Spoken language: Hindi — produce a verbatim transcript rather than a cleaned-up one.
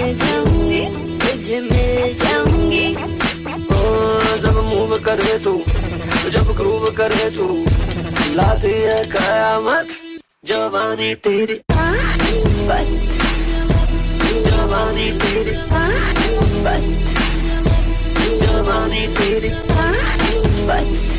मैं जाऊंगी, तुझे मिल जाऊंगी। ओ जब मूव करे तू, जब ग्रूव करे तू, लाती है कयामत जवानी तेरी। आफत, जवानी तेरी, आफत, जवानी तेरी, आफत।